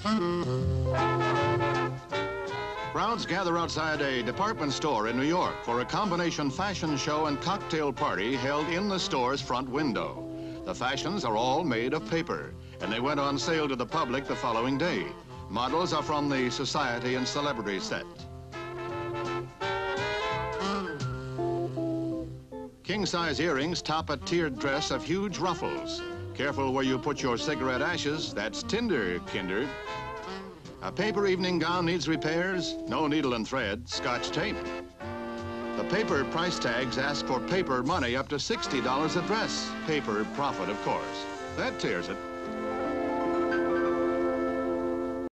Crowds gather outside a department store in New York for a combination fashion show and cocktail party held in the store's front window. The fashions are all made of paper, and they went on sale to the public the following day. Models are from the society and celebrity set. King-size earrings top a tiered dress of huge ruffles. Careful where you put your cigarette ashes, that's tinder, kinder. A paper evening gown needs repairs, no needle and thread, Scotch tape. The paper price tags ask for paper money up to $60 a dress. Paper profit, of course. That tears it.